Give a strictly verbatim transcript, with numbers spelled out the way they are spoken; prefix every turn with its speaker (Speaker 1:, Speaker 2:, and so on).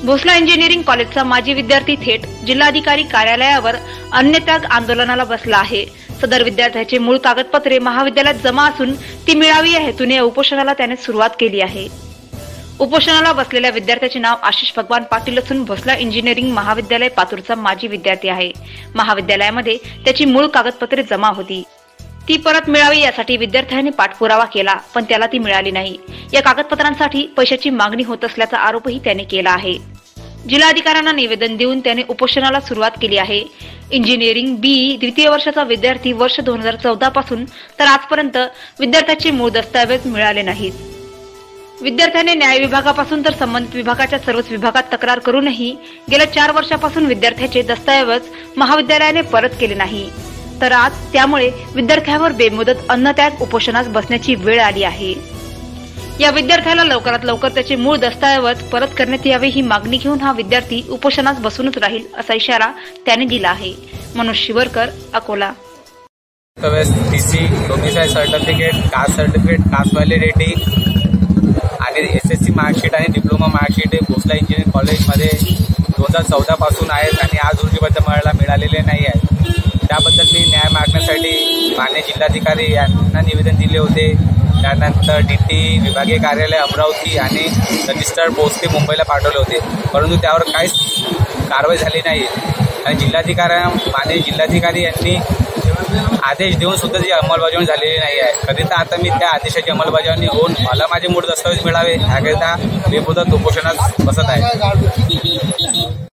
Speaker 1: Bhosla engineering कॉलेजचा माजी विद्यार्थी थेट जिल्हाधिकारी कार्यालयावर अन्नत्याग आंदोलनाला बसला आहे। सदर विद्यार्थ्याचे मूळ कागदपत्रे महाविद्यालयात जमा असून ती मिळावी या हेतूने या उपोषणाला त्याने सुरुवात केली आहे। उपोषणाला बसलेल्या विद्यार्थ्याचे नाव आशिष भगवान पाटील असून भोसला इंजिनिअरिंग महाविद्यालय पातूरचा माजी विद्यार्थी आहे। महाविद्यालयामध्ये त्याची मूळ कागदपत्रे जमा होती, ती परत मिळावी यासाठी विद्यार्थ्याने पाठपुरावा केला, पण त्याला ती मिळाली नाही। या कागदपत्रांसाठी पैशाची मागणी होत असल्याचा आरोपही त्याने केला आहे। जिल्हाधिकाऱ्यांना निवेदन देऊन त्याने उपोषणाला सुरुवात केली आहे। इंजिनिअरिंग बी द्वितीय वर्षाचा विद्यार्थी वर्ष दोन हजार चौदा पासून तर आजपर्यंत विद्यार्थ्याचे मूळ दस्तावेज मिळाले नाहीत। विद्यार्थ्याने न्याय विभागापासून तर संबंधित विभागाच्या सर्वच विभागात तक्रार करूनही गेल्या चार वर्षापासून विद्यार्थ्याचे दस्तावेज महाविद्यालयाने परत केले नाही, तर आज त्यामुळे विद्यार्थ्यावर बेमुदत अन्नत्याग उपोषणास बसण्याची वेळ आली आहे। या विद्यार्थ्याला लवकरात लवकर त्याचे मूळ दस्तावेज परत करण्यात यावे ही मागणी घेऊन हा विद्यार्थी उपोषणास बसूनच राहील असा इशारा त्याने दिला आहे। Manoj Shivarkar, Akola.
Speaker 2: TC, domicile certificate, caste certificate, caste validity आणि एसएससी मार्कशीट आणि डिप्लोमा मार्कशीट हे भोसला इंजिनिअरिंग कॉलेजमध्ये दोन हजार चौदा पासून आहेत आणि आज रोजीपर्यंत मला मिळालेले नाही आहेत। त्याबद्दल मी न्याय मागण्यासाठी माननीय जिल्हाधिकारी यांना निवेदन दिले होते। त्यानंतर डीटी विभागीय कार्यालय अमरावती आणि रजिस्टर्ड पोस्ट मुंबईला पाठवले होते, परंतु त्यावर काहीच कारवाई झाली नाही आणि जिल्हाधिकारी माननीय जिल्हाधिकारी यांनी आदेश देऊन सुद्धा ती अंमलबजावणी झालेली नाही आहे। करिता आता मी त्या आदेशाची अंमलबजावणी होऊन मला माझे मूळ दस्तावेज मिळावे याकरिता बेमुदत उपोषणात बसत आहे।